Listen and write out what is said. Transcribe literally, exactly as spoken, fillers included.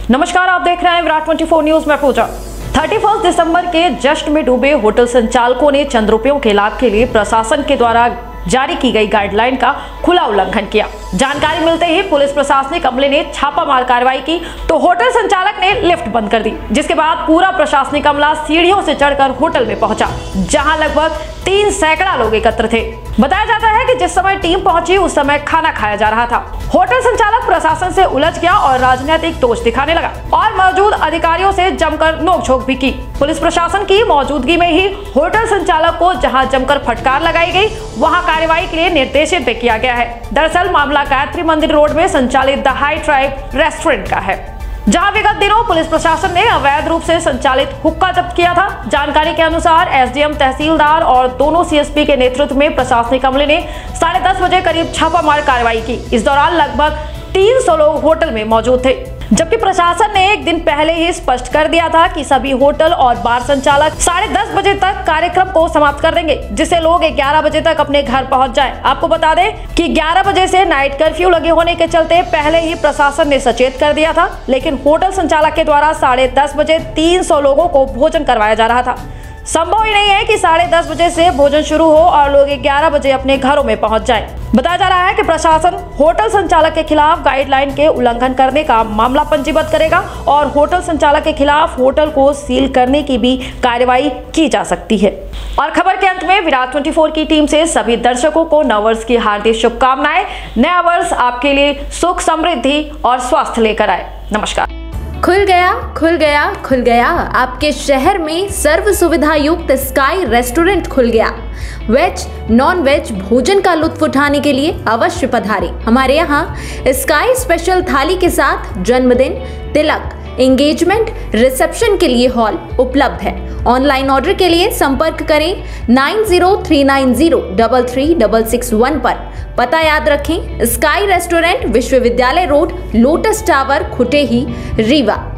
नमस्कार, आप देख रहे हैं विराट चौबीस न्यूज में पूजा। इकतीस दिसंबर के जश्न में डूबे होटल संचालकों ने चंद रुपयों के लाभ के लिए प्रशासन के द्वारा जारी की गई गाइडलाइन का खुला उल्लंघन किया। जानकारी मिलते ही पुलिस प्रशासनिक अमले ने छापामार कार्रवाई की तो होटल संचालक ने लिफ्ट बंद कर दी, जिसके बाद पूरा प्रशासनिक अमला सीढ़ियों से चढ़कर होटल में पहुंचा, जहां लगभग तीन सैकड़ा लोग एकत्र थे। बताया जाता है कि जिस समय टीम पहुंची उस समय खाना खाया जा रहा था। होटल संचालक प्रशासन से उलझ गया और राजनीतिक दोष दिखाने लगा और मौजूद अधिकारियों से जमकर नोकझोंक भी की। पुलिस प्रशासन की मौजूदगी में ही होटल संचालक को जहां जमकर फटकार लगाई गई, वहां कार्रवाई के लिए निर्देशित भी किया गया है। दरअसल मामला गायत्री मंदिर रोड में संचालित द हाई ट्राइब रेस्टोरेंट का है, जहां विगत दिनों पुलिस प्रशासन ने अवैध रूप से संचालित हुक्का जब्त किया था। जानकारी के अनुसार एसडीएम, तहसीलदार और दोनों सीएसपी के नेतृत्व में प्रशासनिक अमले ने साढ़े दस बजे करीब छापामार कार्रवाई की। इस दौरान लगभग तीन सौ लोग होटल में मौजूद थे, जबकि प्रशासन ने एक दिन पहले ही स्पष्ट कर दिया था कि सभी होटल और बार संचालक साढ़े दस बजे तक कार्यक्रम को समाप्त कर देंगे, जिससे लोग ग्यारह बजे तक अपने घर पहुंच जाएं। आपको बता दें कि ग्यारह बजे से नाइट कर्फ्यू लगे होने के चलते पहले ही प्रशासन ने सचेत कर दिया था, लेकिन होटल संचालक के द्वारा साढ़े दस बजे तीन सौ लोगों को भोजन करवाया जा रहा था। संभव ही नहीं है कि साढ़े दस बजे से भोजन शुरू हो और लोग ग्यारह बजे अपने घरों में पहुंच जाएं। बताया जा रहा है कि प्रशासन होटल संचालक के खिलाफ गाइडलाइन के उल्लंघन करने का मामला पंजीबद्ध करेगा और होटल संचालक के खिलाफ होटल को सील करने की भी कार्रवाई की जा सकती है। और खबर के अंत में विराट चौबीस की टीम से सभी दर्शकों को नववर्ष की हार्दिक शुभकामनाएं। नया वर्ष आपके लिए सुख, समृद्धि और स्वास्थ्य लेकर आए। नमस्कार। खुल गया खुल गया खुल गया आपके शहर में सर्व सुविधा युक्त स्काई रेस्टोरेंट खुल गया। वेज नॉन वेज भोजन का लुत्फ उठाने के लिए अवश्य पधारें। हमारे यहाँ स्काई स्पेशल थाली के साथ जन्मदिन, तिलक, एंगेजमेंट, रिसेप्शन के लिए हॉल उपलब्ध है। ऑनलाइन ऑर्डर के लिए संपर्क करें nine zero three nine zero double three double six one पर। पता याद रखें, स्काई रेस्टोरेंट, विश्वविद्यालय road, lotus tower, Khutehi, Rewa.